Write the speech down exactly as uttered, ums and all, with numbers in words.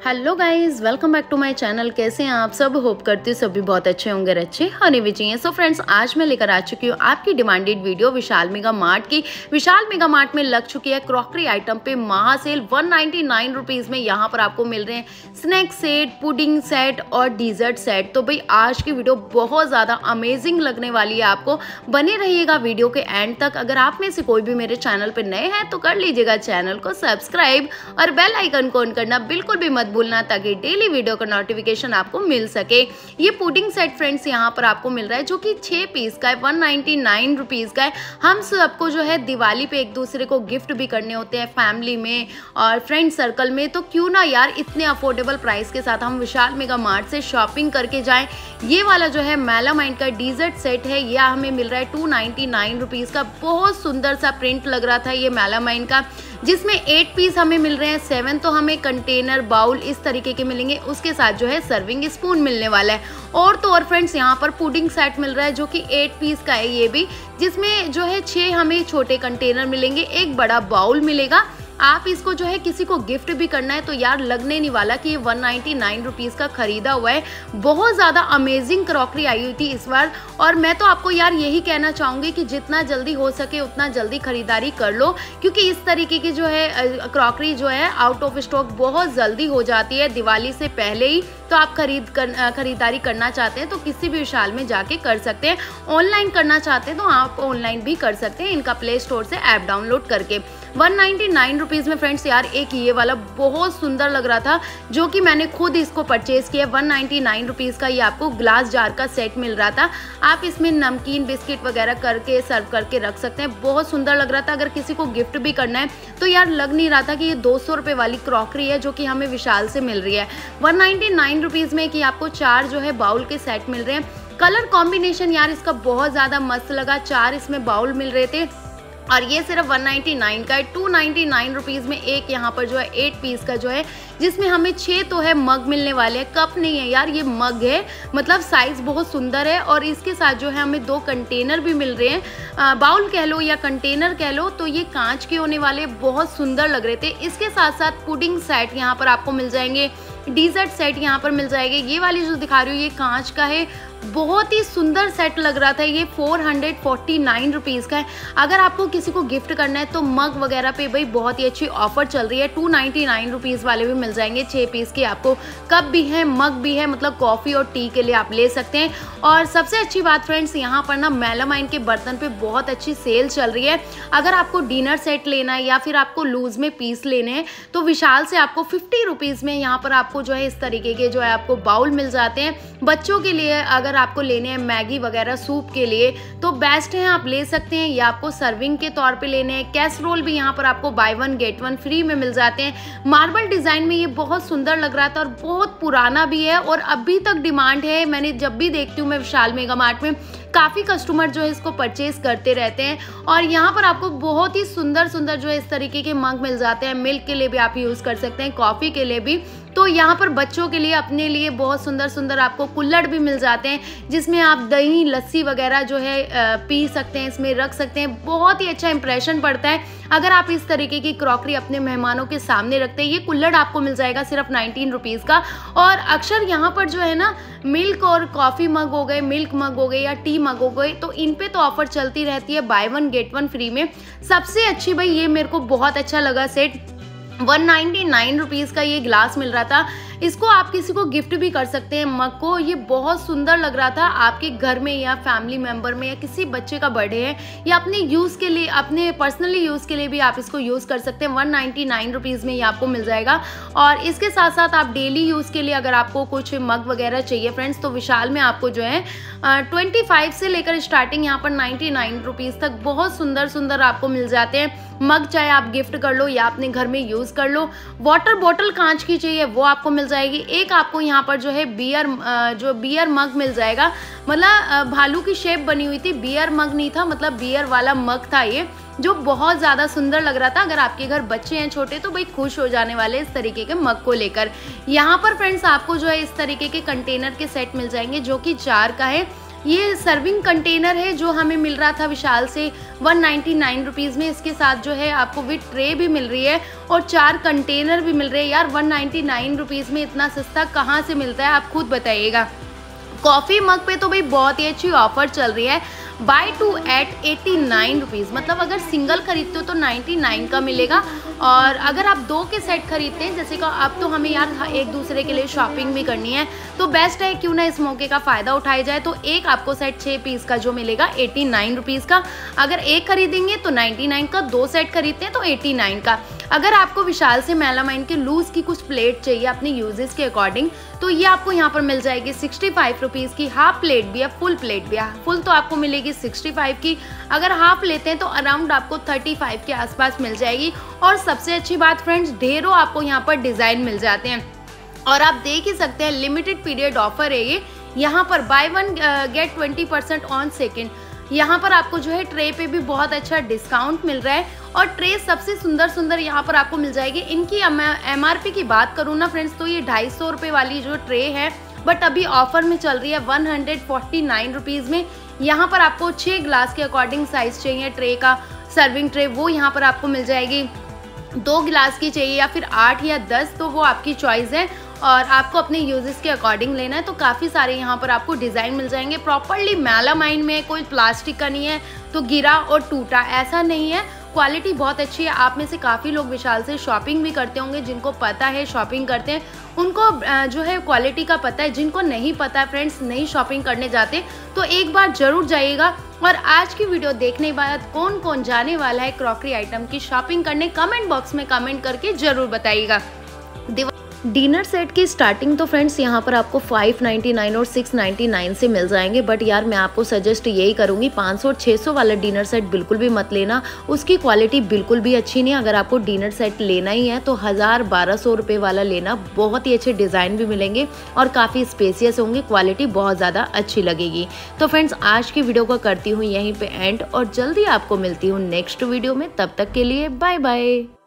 Hello guys, welcome back to my channel. कैसे हैं आप सब? होप करती हूँ सभी बहुत अच्छे होंगे, अच्छे होने भी चाहिए। सो फ्रेंड्स, आज मैं लेकर आ चुकी हूँ आपकी demanded video Vishal mega mart की। विशाल मेगा मार्ट में लग चुकी है क्रॉकरी आइटम पे महा sale. One ninety nine rupees में यहाँ पर आपको मिल रहे हैं स्नैक सेट, पुडिंग सेट और डिजर्ट सेट। तो भाई आज की वीडियो बहुत ज़्यादा अमेजिंग लगने वाली है, आपको बने रहिएगा वीडियो के एंड तक। अगर आप में से कोई भी मेरे चैनल पर नए हैं तो कर लीजिएगा चैनल को सब्सक्राइब और बेल आइकन को ऑन करना बिल्कुल भी मत भूलना, ताकि डेली वीडियो का नोटिफिकेशन आपको मिल सके। ये पुडिंग सेट फ्रेंड्स यहाँ पर आपको मिल रहा है, जो कि छह पीस का है, वन नाइन्टी नाइन रुपीज का है। हम सबको जो है दिवाली पे एक दूसरे को गिफ्ट भी करने होते हैं फैमिली में और फ्रेंड सर्कल में, तो क्यों ना यार इतने अफोर्डेबल प्राइस के साथ हम विशाल मेगा मार्ट से शॉपिंग करके जाएं। ये वाला जो है मेलामाइन का डिजर्ट सेट है, यह हमें मिल रहा है टू नाइन्टी नाइन रुपीज का। बहुत सुंदर सा प्रिंट लग रहा था ये मेलामाइन का, जिसमें एट पीस हमें मिल रहे हैं। सेवन तो हमें कंटेनर बाउल इस तरीके के मिलेंगे, उसके साथ जो है सर्विंग स्पून मिलने वाला है। और तो और फ्रेंड्स यहाँ पर पुडिंग सेट मिल रहा है, जो कि एट पीस का है ये भी, जिसमें जो है छह हमें छोटे कंटेनर मिलेंगे, एक बड़ा बाउल मिलेगा। आप इसको जो है किसी को गिफ्ट भी करना है तो यार लगने नहीं वाला कि ये वन नाइन्टी नाइन रुपीज़ का खरीदा हुआ है। बहुत ज़्यादा अमेजिंग क्रॉकरी आई हुई थी इस बार, और मैं तो आपको यार यही कहना चाहूँगी कि जितना जल्दी हो सके उतना जल्दी खरीदारी कर लो, क्योंकि इस तरीके की जो है क्रॉकरी जो है आउट ऑफ स्टॉक बहुत जल्दी हो जाती है दिवाली से पहले ही। तो आप खरीद कर खरीदारी करना चाहते हैं तो किसी भी विशाल में जाके कर सकते हैं। ऑनलाइन करना चाहते हैं तो आप ऑनलाइन भी कर सकते हैं, इनका प्ले स्टोर से ऐप डाउनलोड करके। वन नाइन्टी नाइन रुपीज़ में फ्रेंड्स यार एक ये वाला बहुत सुंदर लग रहा था, जो कि मैंने खुद इसको परचेज किया। वन नाइन्टी नाइन रुपीज़ का ये आपको ग्लास जार का सेट मिल रहा था। आप इसमें नमकीन बिस्किट वगैरह करके सर्व करके रख सकते हैं। बहुत सुंदर लग रहा था। अगर किसी को गिफ्ट भी करना है तो यार लग नहीं रहा था कि ये दो सौ रुपये वाली क्रॉकरी है, जो कि हमें विशाल से मिल रही है। वन नाइन्टी नाइन रुपीज़ में कि आपको चार जो है बाउल के सेट मिल रहे हैं। कलर कॉम्बिनेशन यार इसका बहुत ज़्यादा मस्त लगा। चार इसमें बाउल मिल रहे थे और ये सिर्फ वन नाइन्टी नाइन का है। टू नाइन्टी नाइन रुपीज़ में एक यहाँ पर जो है एट पीस का जो है, जिसमें हमें छः तो है मग मिलने वाले हैं। कप नहीं है यार, ये मग है, मतलब साइज़ बहुत सुंदर है। और इसके साथ जो है हमें दो कंटेनर भी मिल रहे हैं, बाउल कह लो या कंटेनर कह लो, तो ये कांच के होने वाले बहुत सुंदर लग रहे थे। इसके साथ साथ पुडिंग सेट यहाँ पर आपको मिल जाएंगे, डिजर्ट सेट यहाँ पर मिल जाएंगे। ये वाली जो दिखा रही हूँ ये कांच का है, बहुत ही सुंदर सेट लग रहा था। ये four hundred forty nine rupees का है। अगर आपको किसी को गिफ्ट करना है तो मग वगैरह पे भाई बहुत ही अच्छी ऑफर चल रही है। टू नाइन्टी नाइन रुपीज़ वाले भी मिल जाएंगे, छः पीस के आपको कप भी है, मग भी है, मतलब कॉफ़ी और टी के लिए आप ले सकते हैं। और सबसे अच्छी बात फ्रेंड्स, यहाँ पर ना मेलामाइन के बर्तन पे बहुत अच्छी सेल चल रही है। अगर आपको डिनर सेट लेना है या फिर आपको लूज में पीस लेने हैं तो विशाल से आपको फिफ्टी रुपीज़ में यहाँ पर आपको जो है इस तरीके के जो है आपको बाउल मिल जाते हैं। बच्चों के लिए अगर आपको लेने हैं मैगी वगैरह सूप के लिए तो बेस्ट है, आप ले सकते हैं। या आपको सर्विंग के तौर पे लेने हैं। कैसरोल भी यहाँ पर आपको buy one get one free में मिल जाते हैं। मार्बल डिजाइन में ये बहुत सुंदर लग रहा था और बहुत पुराना भी है और अभी तक डिमांड है। मैंने जब भी देखती हूँ मैं विशाल मेगा मार्ट में, काफ़ी कस्टमर जो है इसको परचेज करते रहते हैं। और यहाँ पर आपको बहुत ही सुंदर सुंदर जो है इस तरीके के मग मिल जाते हैं। मिल्क के लिए भी आप यूज़ कर सकते हैं, कॉफ़ी के लिए भी। तो यहाँ पर बच्चों के लिए अपने लिए बहुत सुंदर सुंदर आपको कुल्हड़ भी मिल जाते हैं, जिसमें आप दही लस्सी वगैरह जो है पी सकते हैं, इसमें रख सकते हैं। बहुत ही अच्छा इंप्रेशन पड़ता है अगर आप इस तरीके की क्रॉकरी अपने मेहमानों के सामने रखते हैं। ये कुल्हड़ आपको मिल जाएगा सिर्फ नाइनटीन रुपीज़ का। और अक्सर यहाँ पर जो है ना मिल्क और कॉफ़ी मग हो गए, मिल्क मग हो गए या टी मग हो गए, तो इन पे तो ऑफर चलती रहती है buy one get one free में। सबसे अच्छी भाई ये मेरे को बहुत अच्छा लगा set, one ninety nine rupees का ये ग्लास मिल रहा था। इसको आप किसी को गिफ्ट भी कर सकते हैं मग को। ये बहुत सुंदर लग रहा था। आपके घर में या फैमिली मेंबर में या किसी बच्चे का बर्थडे है या अपने यूज़ के लिए, अपने पर्सनली यूज़ के लिए भी आप इसको यूज़ कर सकते हैं। वन नाइन्टी नाइन रुपीज़ में ये आपको मिल जाएगा। और इसके साथ साथ आप डेली यूज़ के लिए अगर आपको कुछ मग वगैरह चाहिए फ्रेंड्स, तो विशाल में आपको जो है ट्वेंटी फाइव से लेकर स्टार्टिंग यहाँ पर नाइन्टी नाइन रुपीज़ तक बहुत सुंदर सुंदर आपको मिल जाते हैं मग। चाहे आप गिफ्ट कर लो या अपने घर में यूज़ कर लो। वाटर बॉटल कांच की चाहिए वो आपको मिल जाएगी। एक आपको यहाँ पर जो है बियर जो बियर मग मिल जाएगा, मतलब भालू की शेप बनी हुई थी, बियर मग नहीं था, मतलब बियर वाला मग था ये, जो बहुत ज़्यादा सुंदर लग रहा था। अगर आपके घर बच्चे हैं छोटे तो भाई खुश हो जाने वाले इस तरीके के मग को लेकर। यहाँ पर फ्रेंड्स आपको जो है इस तरीके के कंटेनर के सेट मिल जाएंगे, जो कि चार का है। ये सर्विंग कंटेनर है जो हमें मिल रहा था विशाल से वन नाइन्टी नाइन रुपीज़ में। इसके साथ जो है आपको विद ट्रे भी मिल रही है और चार कंटेनर भी मिल रहे हैं। यार वन नाइन्टी नाइन रुपीज़ में इतना सस्ता कहाँ से मिलता है, आप खुद बताइएगा। कॉफ़ी मग पे तो भाई बहुत ही अच्छी ऑफर चल रही है, buy two at eighty nine rupees. मतलब अगर सिंगल खरीदते हो तो नाइन्टी नाइन का मिलेगा, और अगर आप दो के सेट खरीदते हैं, जैसे कि अब तो हमें यार एक दूसरे के लिए शॉपिंग भी करनी है, तो बेस्ट है क्यों ना इस मौके का फ़ायदा उठाया जाए। तो एक आपको सेट छः पीस का जो मिलेगा एटी नाइन रुपीज़ का, अगर एक खरीदेंगे तो नाइन्टी नाइन का, दो सेट खरीदते हैं तो एटी नाइन का। अगर आपको विशाल से मेलामाइन के लूज़ की कुछ प्लेट चाहिए अपने यूजेस के अकॉर्डिंग, तो ये आपको यहाँ पर मिल जाएगी सिक्सटी फाइव रुपीज़ की। हाफ प्लेट भी है, फुल प्लेट भी है। फुल तो आपको मिलेगी सिक्सटी फाइव की, अगर हाफ लेते हैं तो अराउंड आपको थर्टी फाइव के आसपास मिल जाएगी। और सबसे अच्छी बात फ्रेंड्स, ढेरों आपको यहाँ पर डिज़ाइन मिल जाते हैं, और आप देख ही सकते हैं लिमिटेड पीरियड ऑफर है ये। यहाँ पर buy one get twenty percent on second. यहाँ पर आपको जो है ट्रे पे भी बहुत अच्छा डिस्काउंट मिल रहा है, और ट्रे सबसे सुंदर सुंदर यहाँ पर आपको मिल जाएगी। इनकी एम आर पी की बात करूँ ना फ्रेंड्स, तो ये ढाई सौ रुपये वाली जो ट्रे है, बट अभी ऑफर में चल रही है one hundred forty nine rupees में। यहाँ पर आपको छः ग्लास के अकॉर्डिंग साइज़ चाहिए ट्रे का, सर्विंग ट्रे, वो यहाँ पर आपको मिल जाएगी। दो गिलास की चाहिए या फिर आठ या दस, तो वो आपकी चॉइस है, और आपको अपने यूजेस के अकॉर्डिंग लेना है। तो काफ़ी सारे यहाँ पर आपको डिज़ाइन मिल जाएंगे। प्रॉपरली मेलामाइन में, कोई प्लास्टिक का नहीं है तो गिरा और टूटा, ऐसा नहीं है। क्वालिटी बहुत अच्छी है। आप में से काफ़ी लोग विशाल से शॉपिंग भी करते होंगे, जिनको पता है शॉपिंग करते हैं उनको जो है क्वालिटी का पता है। जिनको नहीं पता फ्रेंड्स, नहीं शॉपिंग करने जाते, तो एक बार ज़रूर जाइएगा। और आज की वीडियो देखने के बाद कौन कौन जाने वाला है क्रॉकरी आइटम की शॉपिंग करने, कमेंट बॉक्स में कमेंट करके ज़रूर बताइएगा। डिनर सेट की स्टार्टिंग तो फ्रेंड्स यहाँ पर आपको फाइव नाइन्टी नाइन और सिक्स नाइन्टी नाइन से मिल जाएंगे, बट यार मैं आपको सजेस्ट यही करूँगी पाँच सौ और छह सौ वाला डिनर सेट बिल्कुल भी मत लेना। उसकी क्वालिटी बिल्कुल भी अच्छी नहीं है। अगर आपको डिनर सेट लेना ही है तो हज़ार बारह सौ रुपये वाला लेना। बहुत ही अच्छे डिज़ाइन भी मिलेंगे और काफ़ी स्पेसियस होंगे, क्वालिटी बहुत ज़्यादा अच्छी लगेगी। तो फ्रेंड्स आज की वीडियो को करती हूँ यहीं पर एंड, और जल्दी आपको मिलती हूँ नेक्स्ट वीडियो में। तब तक के लिए बाय बाय।